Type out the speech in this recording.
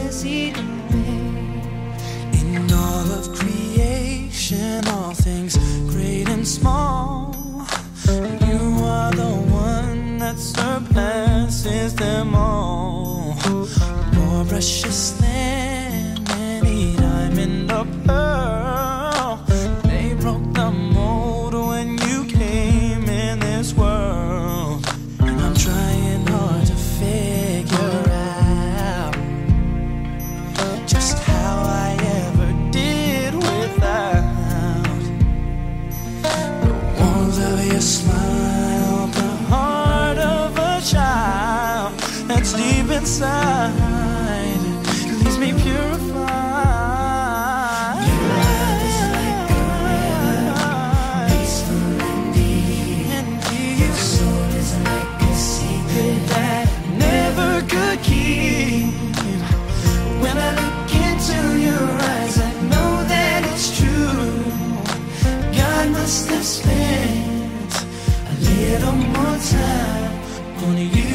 is eating me. In all of creation, all things great and small, you are the one that surpasses them all. More precious than any diamond or pearl, they broke the mold when you came in this world. And I'm trying hard to figure out just how I ever did without the warmth of your smile, the heart of a child that's deep inside, leaves me purified. Your love is like a river, peaceful and deep. Your soul is like a secret that I Never could keep. When I look into your eyes, I know that it's true. God must have spent a little more time on you.